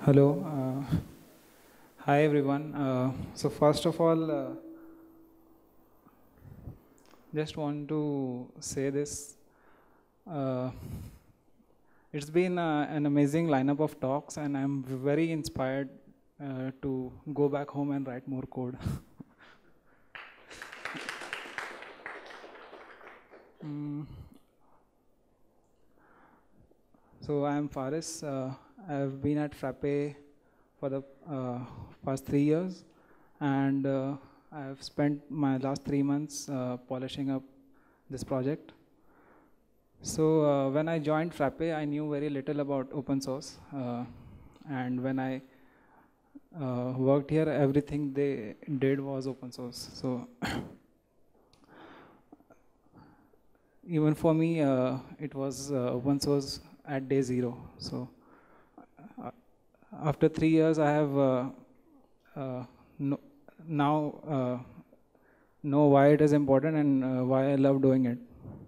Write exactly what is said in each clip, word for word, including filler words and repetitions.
Hello. Uh, hi, everyone. Uh, so first of all, uh, just want to say this. Uh, it's been uh, an amazing lineup of talks, and I'm very inspired uh, to go back home and write more code. mm. So I'm Faris. Uh, I've been at Frappe for the uh, past three years, and uh, I've spent my last three months uh, polishing up this project. So uh, when I joined Frappe, I knew very little about open source, uh, and when I uh, worked here, everything they did was open source. So even for me, uh, it was uh, open source at day zero. So uh, after three years, I have uh, uh, no, now uh, know why it is important and uh, why I love doing it.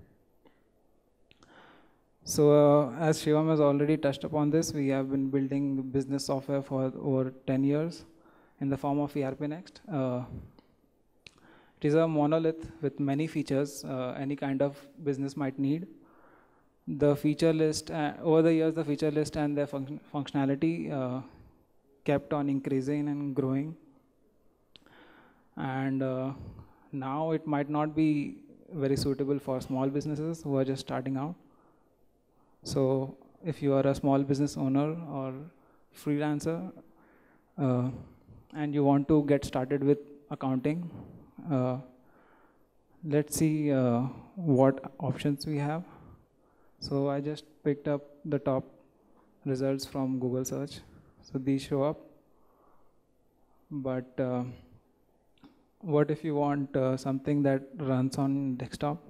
So uh, as Shivam has already touched upon this, we have been building business software for over ten years in the form of E R P Next. Uh, it is a monolith with many features uh, any kind of business might need. The feature list, uh, over the years, the feature list and their func functionality uh, kept on increasing and growing. And uh, now it might not be very suitable for small businesses who are just starting out. So if you are a small business owner or freelancer uh, and you want to get started with accounting, uh, let's see uh, what options we have. So I just picked up the top results from Google search. So these show up. But uh, what if you want uh, something that runs on desktop?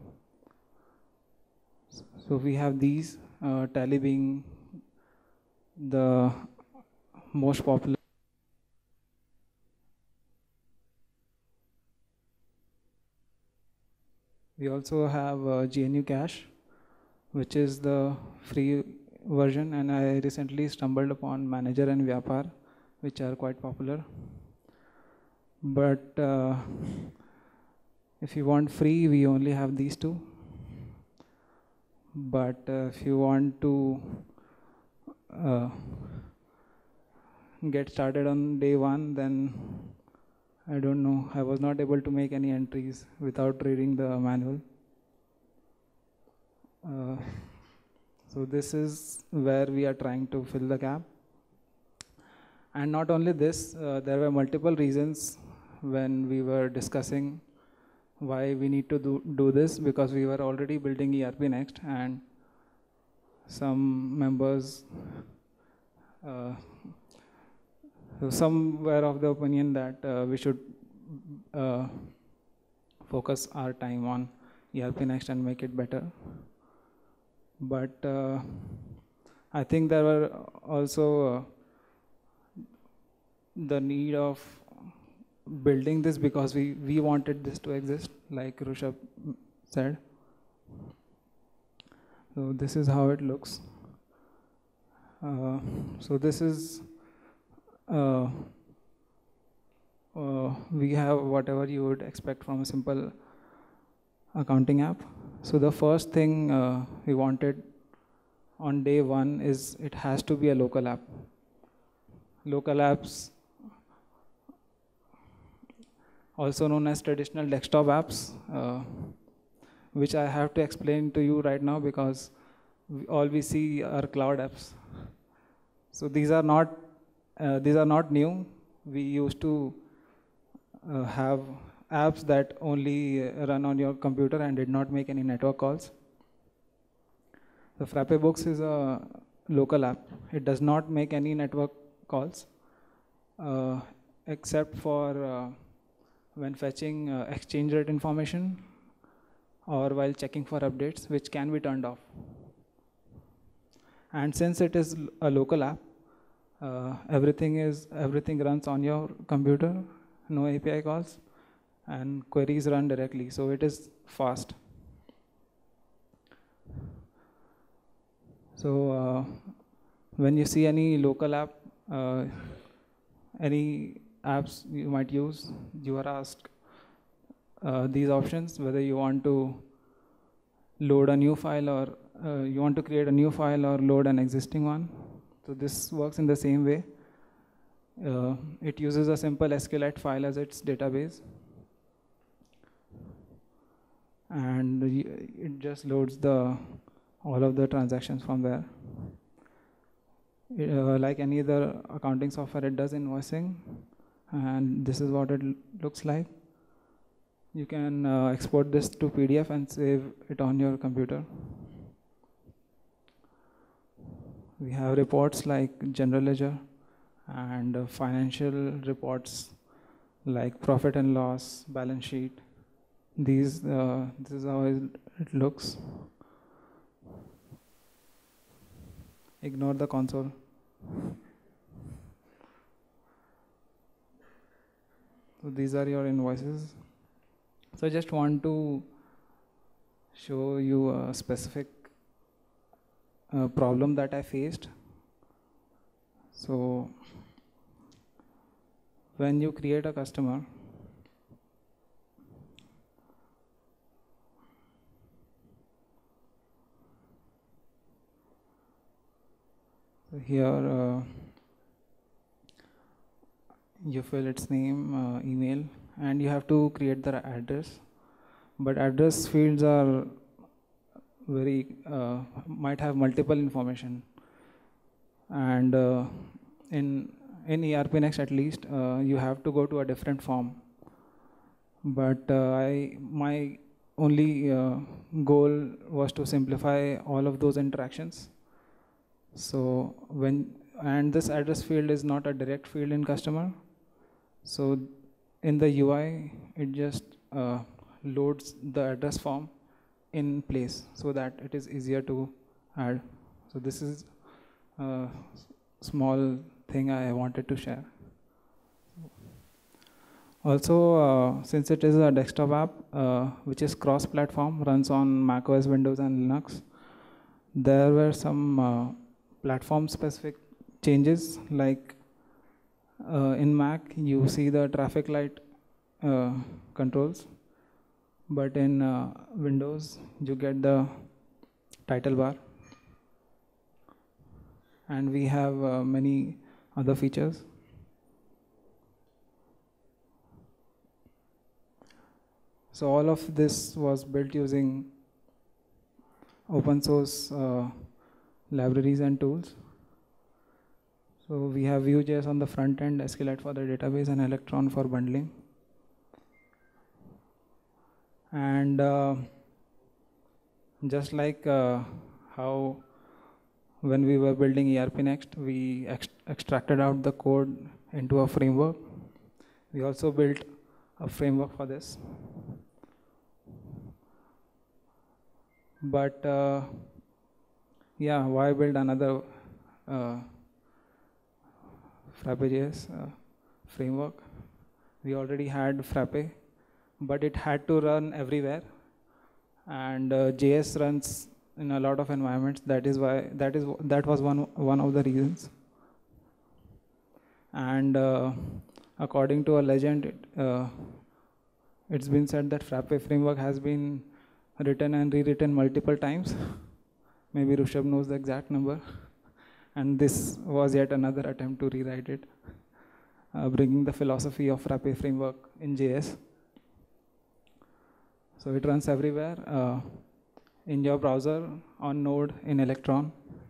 So we have these. Uh, Tally being the most popular. We also have uh, G N U Cash, which is the free version, and I recently stumbled upon Manager and Vyapar, which are quite popular. But uh, if you want free, we only have these two. But uh, if you want to uh, get started on day one, then I don't know. I was not able to make any entries without reading the manual. Uh, so this is where we are trying to fill the gap. And not only this, uh, there were multiple reasons when we were discussing why we need to do, do this, because we were already building E R P Next, and some members, uh, so some were of the opinion that uh, we should uh, focus our time on E R P Next and make it better. But uh, I think there were also uh, the need of building this because we, we wanted this to exist, like Rushabh said. So this is how it looks. Uh, so this is, uh, uh, we have whatever you would expect from a simple accounting app. So the first thing uh, we wanted on day one is it has to be a local app. Local apps, also known as traditional desktop apps, uh, which I have to explain to you right now because we, all we see are cloud apps. So these are not uh, these are not new. We used to uh, have apps that only run on your computer and did not make any network calls. The Frappe Books is a local app. It does not make any network calls uh, except for uh, when fetching uh, exchange rate information or while checking for updates, which can be turned off. And since it is a local app, uh, everything is everything runs on your computer, no A P I calls, and queries run directly, so it is fast. So uh, when you see any local app uh, any apps you might use, you are asked uh, these options, whether you want to load a new file or uh, you want to create a new file or load an existing one. So this works in the same way. Uh, it uses a simple SQLite file as its database. And it just loads the all of the transactions from there. Uh, like any other accounting software, it does invoicing. And this is what it looks like. You can uh, export this to P D F and save it on your computer. We have reports like general ledger and uh, financial reports like profit and loss, balance sheet. These, uh, this is how it looks. Ignore the console. So these are your invoices. So I just want to show you a specific uh, problem that I faced. So when you create a customer, so here uh, you fill its name, uh, email, and you have to create the address. But address fields are very, uh, might have multiple information. And uh, in, in E R P Next at least, uh, you have to go to a different form. But uh, I, my only uh, goal was to simplify all of those interactions. So when, and this address field is not a direct field in customer. So in the U I, it just uh, loads the address form in place so that it is easier to add. So this is a small thing I wanted to share. Also, uh, since it is a desktop app, uh, which is cross-platform, runs on macOS, Windows, and Linux, there were some uh, platform-specific changes, like uh, in Mac, you see the traffic light uh, controls, but in uh, Windows, you get the title bar. And we have uh, many other features. So all of this was built using open source uh, libraries and tools. So we have Vue.js on the front end, SQLite for the database, and Electron for bundling. And uh, just like uh, how when we were building E R P Next, we ex extracted out the code into a framework. We also built a framework for this. But uh, yeah, why build another uh, FrappeJS uh, framework? We already had Frappe, but it had to run everywhere. And uh, J S runs in a lot of environments. That is why that is that was one one of the reasons. And uh, according to a legend, it, uh, it's been said that Frappe framework has been written and rewritten multiple times. Maybe Rushabh knows the exact number. And this was yet another attempt to rewrite it, uh, bringing the philosophy of Frappe framework in J S. So it runs everywhere, uh, in your browser, on Node, in Electron.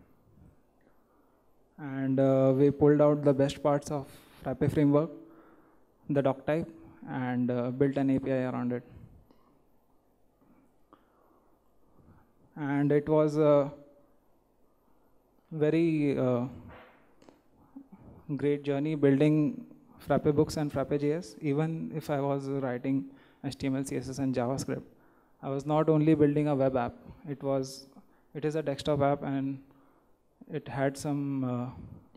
And uh, we pulled out the best parts of Frappe framework, the doc type, and uh, built an A P I around it. And it was a very uh, great journey building Frappe Books and FrappeJS. Even if I was writing H T M L, C S S, and JavaScript, I was not only building a web app. It was, it is a desktop app, and it had some uh,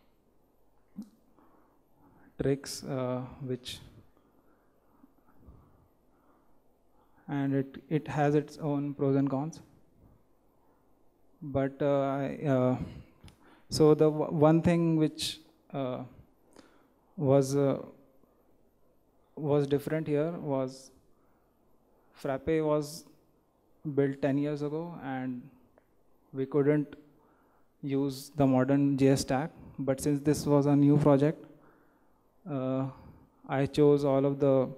tricks uh, which, and it it has its own pros and cons. But uh, I, uh, so the w one thing which uh, was uh, was different here was Frappe was built ten years ago, and we couldn't use the modern J S stack. But since this was a new project, uh, I chose all of the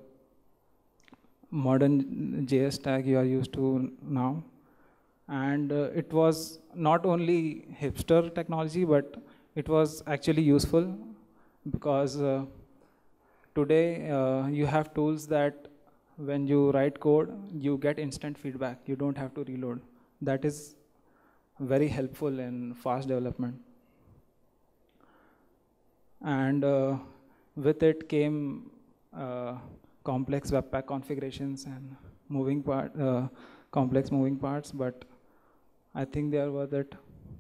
modern J S stack you are used to now. And uh, it was not only hipster technology, but it was actually useful because uh, today uh, you have tools that when you write code, you get instant feedback. You don't have to reload. That is very helpful in fast development. And uh, with it came uh, complex Webpack configurations and moving part, uh, complex moving parts, but I think they are worth it.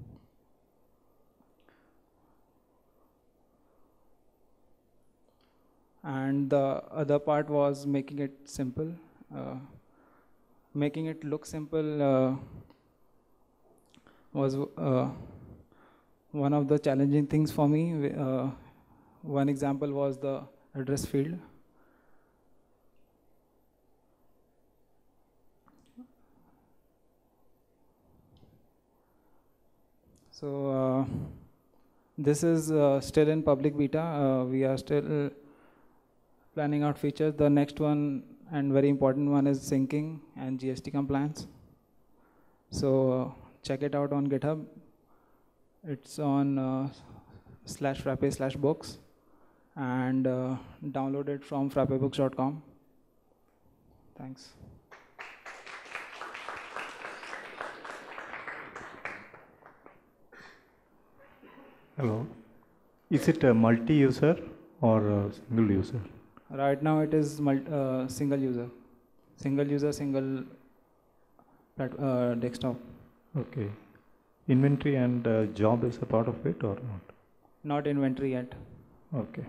And the other part was making it simple. Uh, making it look simple uh, was uh, one of the challenging things for me. Uh, one example was the address field. So uh, this is uh, still in public beta. Uh, we are still planning out features. The next one and very important one is syncing and G S T compliance. So uh, check it out on GitHub. It's on uh, slash frappe slash books, and uh, download it from frappe books dot com. Thanks. Hello. Is it a multi-user or a single user? Right now it is uh, single user. Single user, single uh, desktop. Okay. Inventory and uh, job is a part of it or not? Not inventory yet. Okay.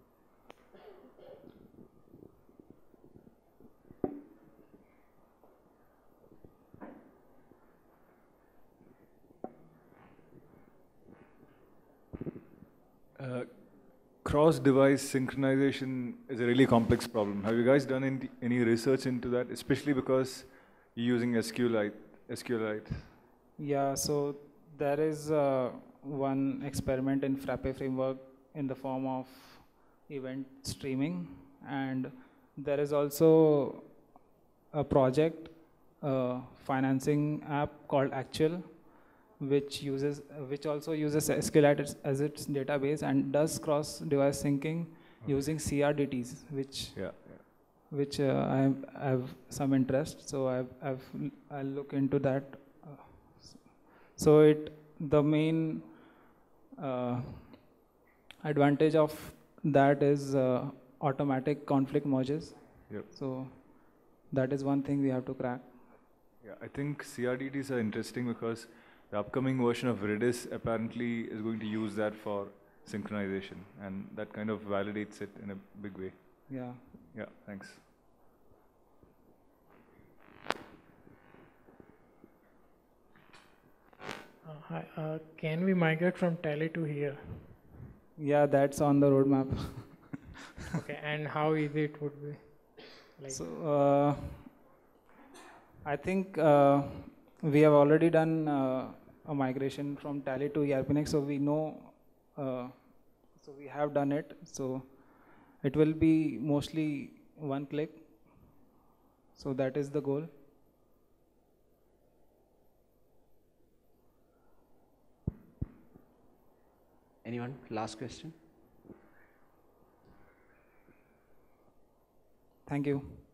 Uh, cross-device synchronization is a really complex problem. Have you guys done any, any research into that, especially because you're using SQLite? SQLite? Yeah, so there is uh, one experiment in Frappe framework in the form of event streaming, and there is also a project uh, financing app called Actual, which uses, uh, which also uses SQLite as, as its database and does cross-device syncing okay. using C R D Ts, which yeah, yeah. which uh, I, have, I have some interest. So I've, I've I'll look into that. Uh, so it the main uh, advantage of that is uh, automatic conflict merges. Yep. So that is one thing we have to crack. Yeah, I think C R D Ts are interesting because the upcoming version of Redis apparently is going to use that for synchronization, and that kind of validates it in a big way. Yeah. Yeah, thanks. Uh, hi, uh, can we migrate from Tally to here? Yeah, that's on the roadmap. Okay, and how easy it would be? Like so, uh, I think uh, we have already done uh, a migration from Tally to E R P Next, so we know, uh, so we have done it. So it will be mostly one click. So that is the goal. Anyone? Last question? Thank you.